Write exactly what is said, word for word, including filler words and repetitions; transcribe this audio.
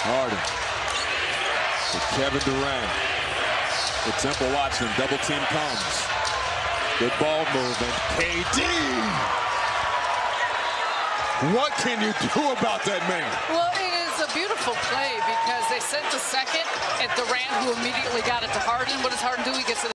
Harden to Kevin Durant. The Temple watching. Double team comes. Good ball movement. K D. What can you do about that man? Well, it is a beautiful play because they sent the second at Durant, who immediately got it to Harden. What does Harden do? He gets it.